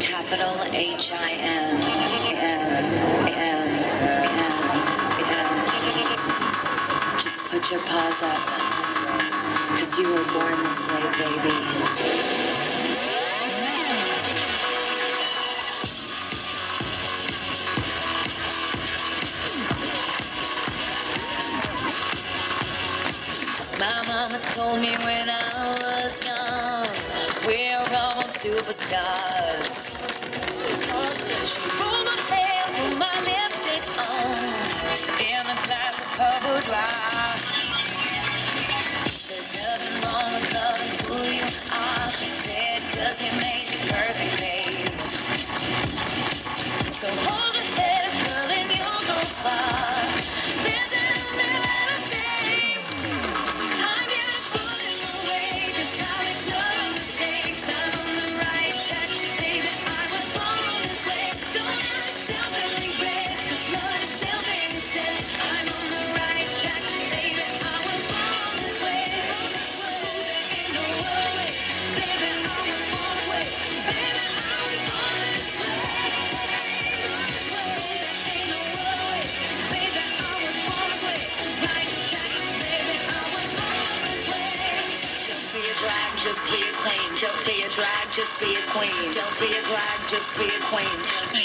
Capital H-I-M. Just put your paws up, 'cause you were born this way, baby. My mama told me when I was young, we're all superstars. She rolled my hair, put my lipstick on, in a glass of purple dry. There's nothing wrong with loving who you are, she said, 'cause he made you perfect, babe. So hold your head, girl, and you'll go far. There's an better say. I'm beautiful in a way, 'cause I make no mistakes. I'm on the right track, baby, I was born this way. Don't let yourself regret, 'cause love is still being said. I'm on the right track, baby, I was born this way. There ain't no other way, baby, I was born this way. Baby, I was born this way. There ain't no other way, baby, I was born this way. Right track, baby, I was born this way. Don't be a drag, just be a queen. Don't be a drag, just be a queen. Don't be a drag, just be a queen.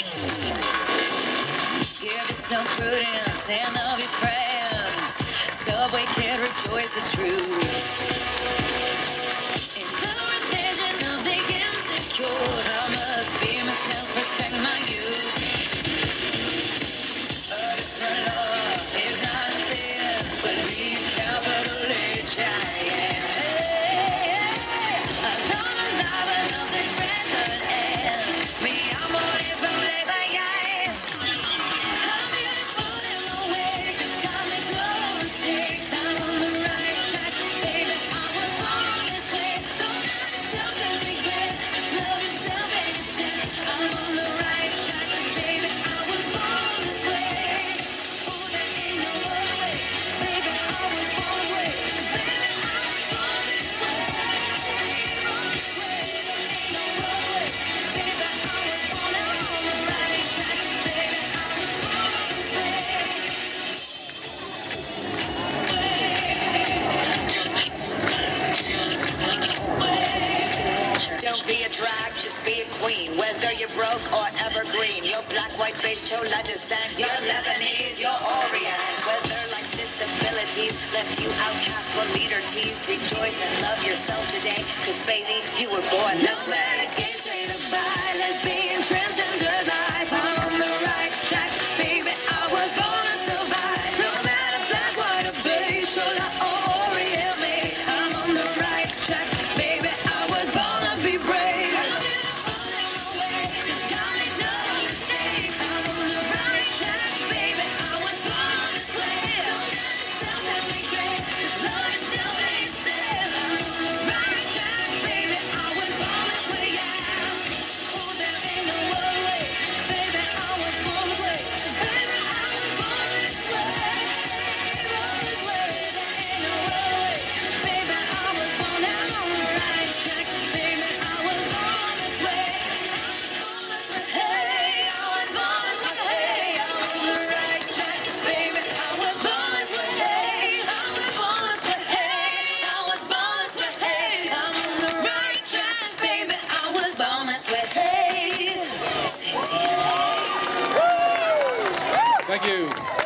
Give yourself prudence and love your friends. Subway kid, rejoice the truth. In the religion of the insecure, I must be myself, respect my youth. A different love is not a sin, but be capital H-I-M. I love a love, I love this red hood and me, I'm on it, but they by eyes. I'm beautiful in a way, 'cause God makes no mistakes. I'm on the right track, baby, I was born this way. Don't let yourself regret, just love yourself and you said. I'm on the right track, baby, I was born this way. Oh, there ain't no other way, baby, I was born this way. Baby, I was born this way. There ain't no other way, baby, I was born on the right track, baby, I was born this way. Don't be a drag, just be a queen. Whether you're broke or evergreen, you're black, white, beige, chola descent, you're Lebanese, you're Orient. Whether life's disabilities left you outcast but leader teased, rejoice and love yourself today, 'cause baby, you were born this way. No matter gay, straight or bi, lesbian, transgender life, I'm on the right track, baby, I was born to survive. No matter black, white, or beige, chola or Orient, mate, I'm on the right track, baby, I was born to be brave. I'm beautiful in a way, 'cause God makes no mistakes. I'm on the right track, baby, I was born this way. Don't let yourself regret, 'cause love is still being said. I'm on the right track, baby, I was born this way, yeah. Oh, there ain't no other way, baby, I was born this way. Baby, I was born this way. There ain't no other way, baby, I was born out on the right track, baby, I was born this way. Hey, I was born this way. Hey, I'm on the right track, baby, I was born this way. Hey, I was born this way. Hey, I was born this way. Hey, I'm on the right track, baby, I was born this way. Hey, same DNA. Thank you.